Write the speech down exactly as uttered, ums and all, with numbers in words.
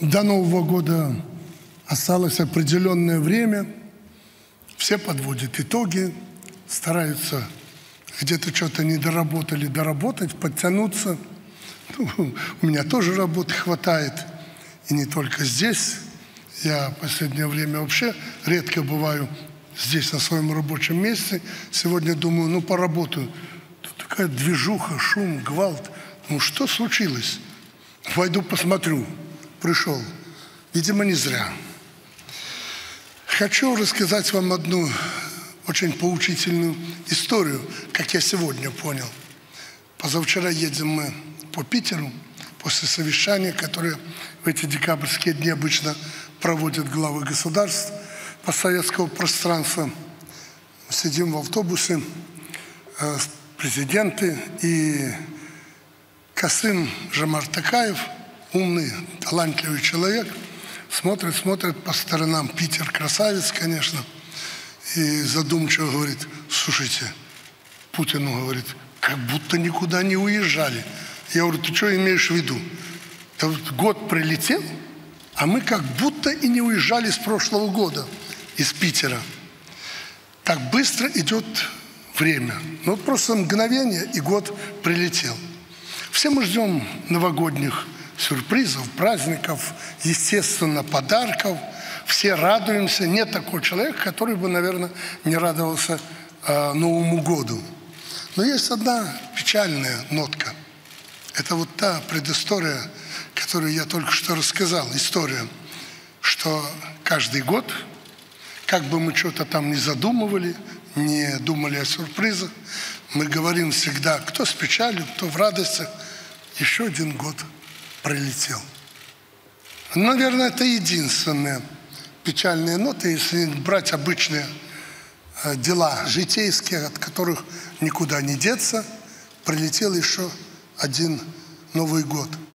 До Нового года осталось определенное время. Все подводят итоги, стараются где-то что-то не доработали, доработать, подтянуться. Ну, у меня тоже работы хватает, и не только здесь. Я в последнее время вообще редко бываю здесь, на своем рабочем месте. Сегодня думаю, ну, поработаю. Тут такая движуха, шум, гвалт. Ну, что случилось? Пойду посмотрю. Пришел. Видимо, не зря. Хочу рассказать вам одну очень поучительную историю, как я сегодня понял. Позавчера едем мы по Питеру после совещания, которое в эти декабрьские дни обычно проводят главы государств постсоветского пространства. Сидим в автобусе, э, президенты, и Касым Жомарт Токаев, умный, талантливый человек, смотрит, смотрит по сторонам. Питер красавец, конечно, и задумчиво говорит: слушайте, Путину говорит, как будто никуда не уезжали. Я говорю, ты что имеешь в виду? Да вот год прилетел, а мы как будто и не уезжали с прошлого года из Питера. Так быстро идет время. Ну вот просто мгновение, и год прилетел. Все мы ждем новогодних сюрпризов, праздников, естественно, подарков. Все радуемся. Нет такого человека, который бы, наверное, не радовался э, Новому году. Но есть одна печальная нотка. Это вот та предыстория, которую я только что рассказал. История, что каждый год, как бы мы что-то там не задумывали, не думали о сюрпризах, мы говорим всегда, кто с печалью, кто в радостях, еще один год пролетел. Наверное, это единственная печальная нота, если брать обычные дела житейские, от которых никуда не деться, прилетел еще один Новый год.